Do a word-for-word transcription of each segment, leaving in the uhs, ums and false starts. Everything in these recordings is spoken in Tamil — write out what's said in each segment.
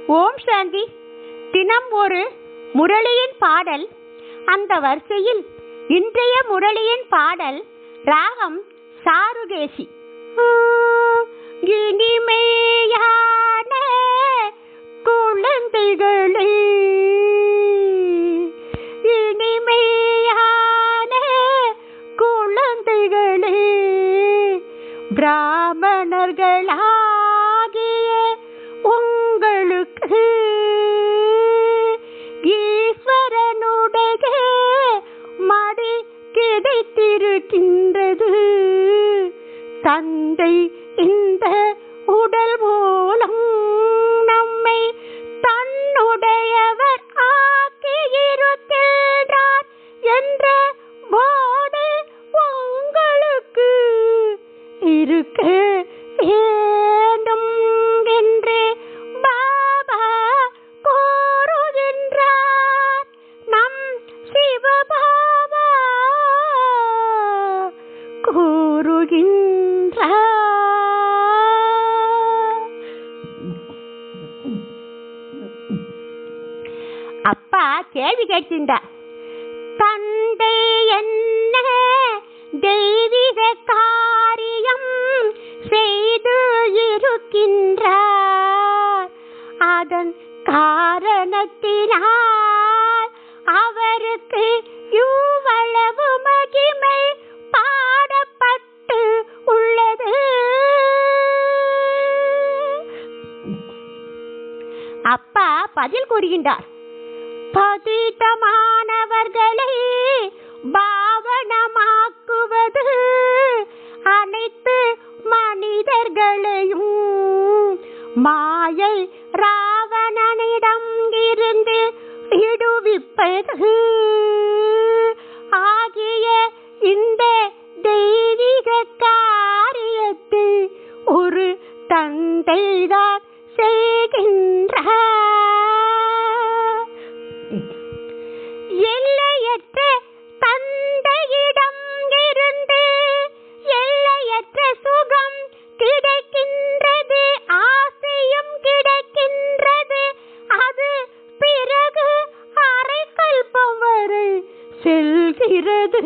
ஓம் சாந்தி. தினம் ஒரு முரளியின் பாடல். அந்த வரிசையில் இன்றைய முரளியின் பாடல் ராகம் சாருகேசி. இனிமையான குழந்தைகளே, இனிமையான குழந்தைகளே, பிராமணர்களாகிய உங்களுக்கு ஈஸ்வரனுடைய மடி கிடைத்திருக்கின்றது. தந்தை இந்த உடல் மூலம் நம்மை தன்னுடையவர் ஆக்கியிருக்கின்றார் என்ற போது உங்களுக்கு இருக்க வேண்டும் என்று பாபா கூறுகின்றார். நம் சிவபாபா கூறுகின்றார். அப்பா கேள்வி கேட்கின்றார். தந்தை என்ன தெய்வீக காரியம் செய்து இருக்கின்றார். அதன் காரணத்தினால் அவருக்கு இவ்வளவு மகிமை பாடப்பட்டு உள்ளது. அப்பா பதில் கூறுகின்றார். பதிதமானவர்களை பாவனமாக்குவது அனைத்து மனிதர்களையும் மாயை ராவணனிடம் இருந்து விடுவிப்பது ஆகிய இந்த தெய்வீக காரியத்தை ஒரு தந்தைதான் செய்கின்றார். எல்லையற்ற தந்தையிடம் இருந்து எல்லையற்ற சுகம் கிடைக்கின்றது, ஆசையும் கிடைக்கின்றது. அது பிறகு அரை கல்பம் வரை செல்கிறது.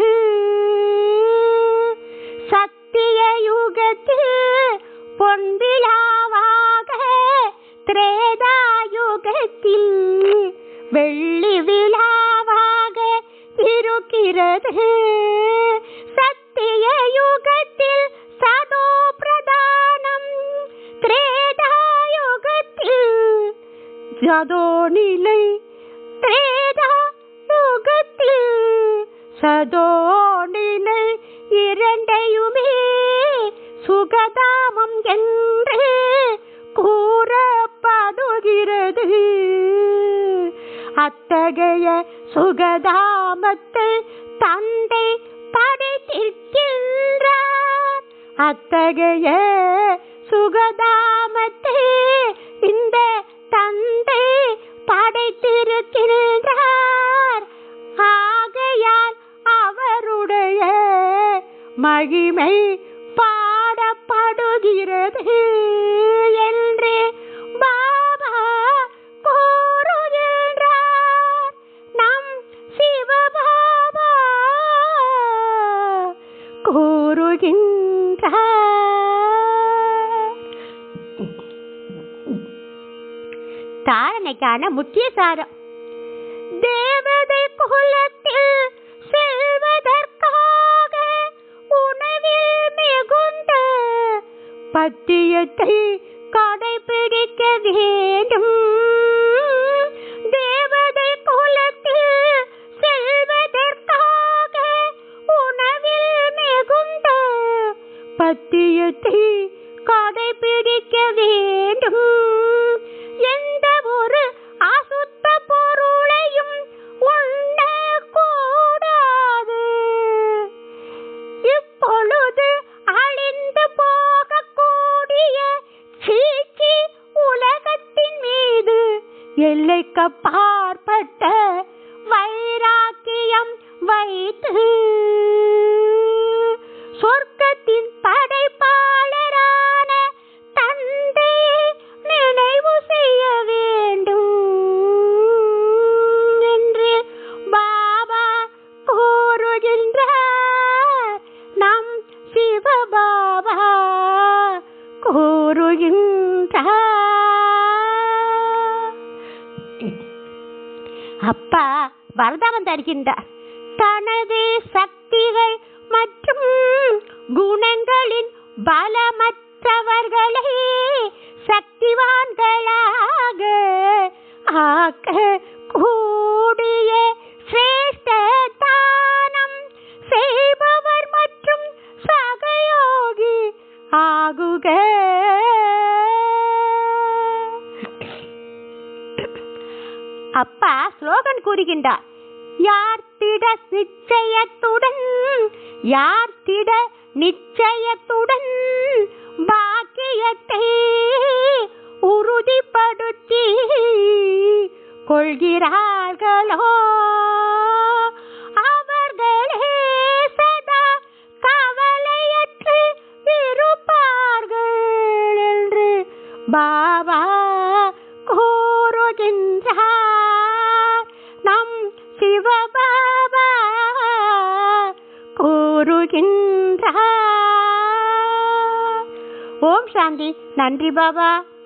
சத்திய யுகத்தில் பொன்விழாவாக, திரேதா யுகத்தில் வெள்ளி விழாவாக இருக்கிறது. சத்திய யுகத்தில் சதோ பிரதானம், திரேதா யுகத்தில் சதோ நிலை, திரேதா யுகத்தில் சதோ நிலை இரண்டையுமே சுகதாமம் என்று கூறப்படுகிறது. அத்தகைய சுகதாமத்தை தந்தை படைத்திருக்கின்றார். அத்தகைய சுகதாமத்தை இந்த தந்தை படைத்திருக்கின்றார். ஆகையால் அவருடைய மகிமை பாடப்படுகிறது என்று பாபா கூறுகின்றார். நம் சிவபாபா கூறுகின்றார். தாரணைக்கான முக்கிய சாரம். தேவதை குலத்தில் செல்வதற்காக உணவில் மிகுந்த பத்தியத்தை கடைபிடிக்க வேண்டும். தேவதை குலத்தில் செல்வதற்காக உணவில் மிகுந்த பத்தியத்தை கடைபிடிக்க வேண்டும். எந்த ஒரு அசுத்த பொருளையும் உண்ணக்கூடாது. இப்பொழுது அழிந்து போகக்கூடிய சீச்சி உலகத்தின் மீது எல்லைக்கு பார்ப்பட்ட வைராக்கியம் வைத்து சொர்க்கத்தின் படைப்பாளரான தந்தையை நினைவு செய்ய வேண்டும். அப்பா வரதானம் தருகின்றார். தனது சக்திகள் மற்றும் குணங்களின் பலமற்றவர்களை சக்திவான்களாக ஆக்க கூடிய சிரேஷ்ட தானம் செய்பவர் மற்றும் சகயோகி ஆகுக. அப்பா ஸ்லோகன் கூறுகின்றார். யார் திட நிச்சயத்துடன் யார் திட நிச்சயத்துடன் பாக்கியத்தை உறுதிப்படுத்தி கொள்கிறார்களோ அவர்களே சதா கவலையற்று இருப்பார்கள் என்று பாபா கூறுகின்றார். நம் சிவபாபா கூறுகின்றார். ஓம் சாந்தி. நன்றி பாபா.